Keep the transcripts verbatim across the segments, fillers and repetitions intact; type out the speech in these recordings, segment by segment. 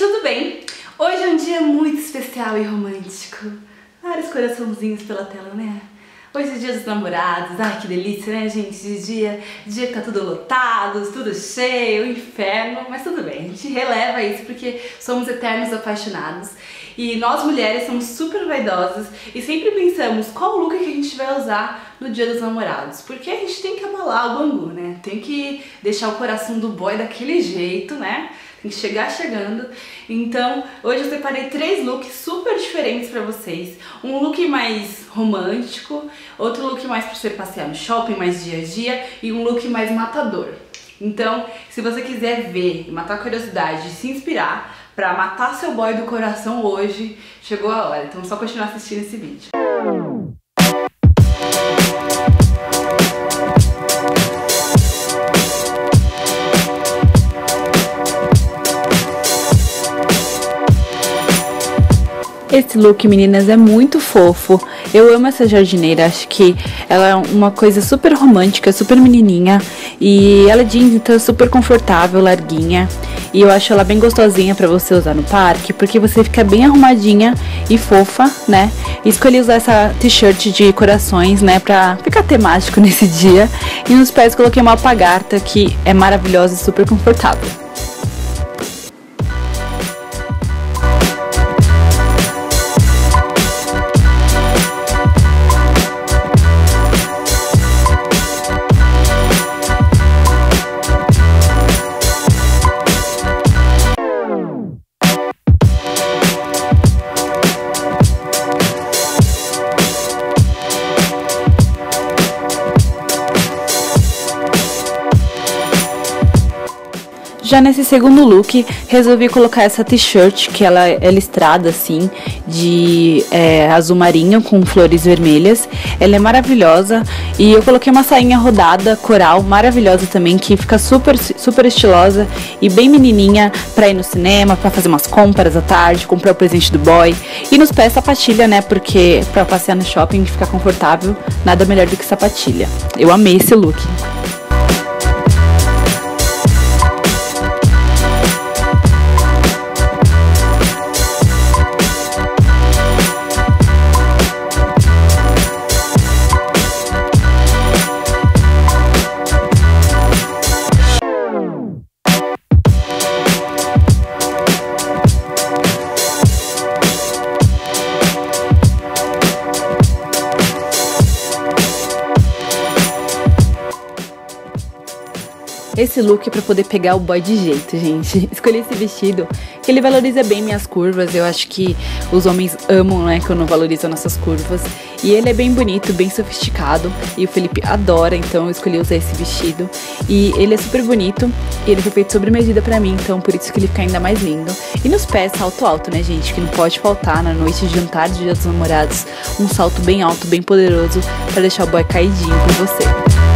tudo bem? Hoje é um dia muito especial e romântico. Vários coraçãozinhos pela tela, né? Hoje é dia dos namorados, ai que delícia, né gente? De dia, dia que tá tudo lotado, tudo cheio, inferno, mas tudo bem, a gente releva isso porque somos eternos apaixonados. E nós mulheres somos super vaidosas e sempre pensamos qual look que a gente vai usar no dia dos namorados. Porque a gente tem que abalar o bambu, né? Tem que deixar o coração do boy daquele jeito, né? Tem que chegar chegando. Então, hoje eu separei três looks super diferentes pra vocês. Um look mais romântico, outro look mais pra você passear no shopping, mais dia a dia, e um look mais matador. Então, se você quiser ver, matar a curiosidade, se inspirar pra matar seu boy do coração hoje, chegou a hora. Então é só continuar assistindo esse vídeo. Esse look, meninas, é muito fofo. Eu amo essa jardineira, acho que ela é uma coisa super romântica, super menininha. E ela é jeans, então é super confortável, larguinha. E eu acho ela bem gostosinha pra você usar no parque, porque você fica bem arrumadinha e fofa, né? E escolhi usar essa t-shirt de corações, né, pra ficar temático nesse dia. E nos pés coloquei uma alpargata, que é maravilhosa e super confortável. Já nesse segundo look, resolvi colocar essa t-shirt, que ela é listrada assim, de é, azul marinho com flores vermelhas. Ela é maravilhosa e eu coloquei uma sainha rodada, coral, maravilhosa também, que fica super, super estilosa e bem menininha pra ir no cinema, pra fazer umas compras à tarde, comprar o presente do boy. E nos pés sapatilha, né, porque pra passear no shopping ficar confortável, nada melhor do que sapatilha. Eu amei esse look. Esse look é pra poder pegar o boy de jeito, gente. Escolhi esse vestido, que ele valoriza bem minhas curvas. Eu acho que os homens amam, né, quando valorizam nossas curvas. E ele é bem bonito, bem sofisticado. E o Felipe adora, então eu escolhi usar esse vestido. E ele é super bonito. E ele foi feito sobre medida pra mim, então por isso que ele fica ainda mais lindo. E nos pés, salto alto, né, gente? Que não pode faltar na noite de jantar de Dia dos Namorados. Um salto bem alto, bem poderoso, pra deixar o boy caidinho com você.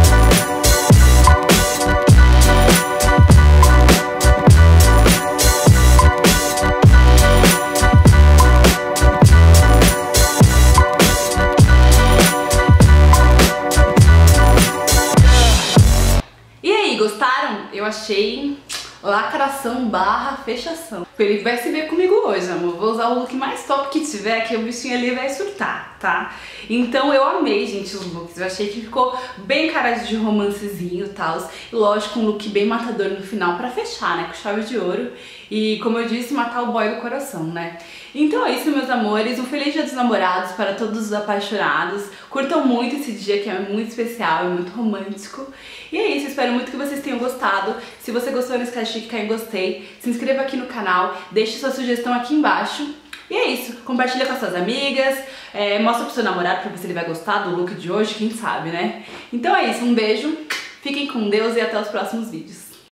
Gostaram? Eu achei lacração barra fechação. O Felipe vai se ver comigo hoje, amor. Vou usar o look mais top que tiver, que o bichinho ali vai surtar, tá? Então eu amei, gente, os looks. Eu achei que ficou bem cara de romancezinho e tal. E lógico, um look bem matador no final pra fechar, né? Com chave de ouro. E como eu disse, matar o boy do coração, né? Então é isso, meus amores. Um feliz Dia dos Namorados para todos os apaixonados. Curtam muito esse dia, que é muito especial, é muito romântico. E é isso, espero muito que vocês tenham gostado. Se você gostou, não esquece de clicar em gostei. Se inscreva aqui no canal, deixe sua sugestão aqui embaixo. E é isso, compartilha com as suas amigas, é, mostra pro seu namorado pra ver se ele vai gostar do look de hoje, quem sabe, né? Então é isso, um beijo, fiquem com Deus e até os próximos vídeos.